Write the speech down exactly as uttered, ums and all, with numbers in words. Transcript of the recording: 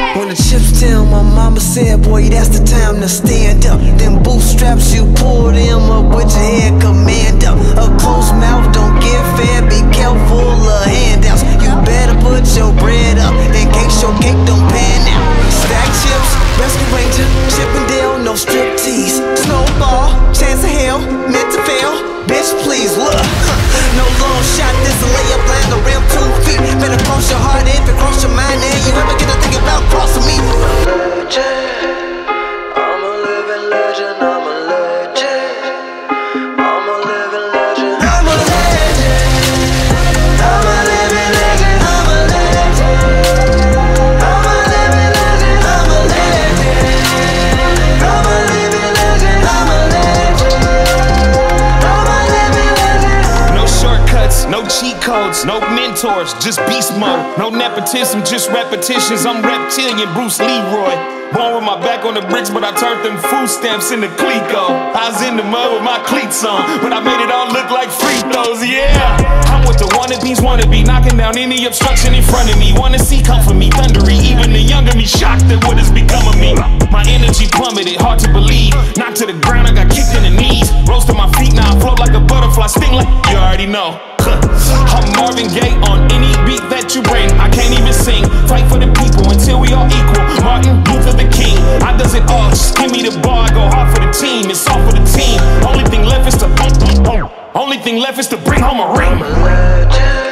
When the chips down, my mama said, boy, that's the time to stand up. Them bootstraps, you pull them up with your head command up. A closed mouth don't get fed, be careful of handouts. You better put your bread up in case your cake don't pan out. Stack chips, rescue ranger, Chippendale, no striptease. Snowball, chance of hell, meant to fail. Bitch, please look. No long shot, this a layup, land the rim two feet. Better cross your heart if it cross your mind, and you ever get to think about crossing me. I'm a living legend, I'm a legend. I'm a living legend. I'm a legend. I'm a living legend. I'm a legend. I'm a living legend. I'm a legend. I'm a living legend. I'm a legend. I'm a living legend. No shortcuts, no cheat codes, no mentors, just beast mode. No nepotism, just repetitions. I'm reptilian, Bruce Leroy. Born with my back on the bricks, but I turned them food stamps into Clico. I was in the mud with my cleats on, but I made it all look like free throws, yeah. I'm with the wannabes, wannabe, knocking down any obstruction in front of me. Wanna see come for me, thundery, even the younger me shocked at what has become of me. My energy plummeted, hard to believe. Knocked to the ground, I got kicked in the knees. Rose to my feet, now I float like a butterfly, sting like you already know. I'm Marvin Gaye on any beat that you bring. I can't even sing, fight for the people until we all equal. Martin Luther the King, I does it all, just give me the ball, I go hard for the team. It's all for the team, only thing left is to Only thing left is to bring home a ring.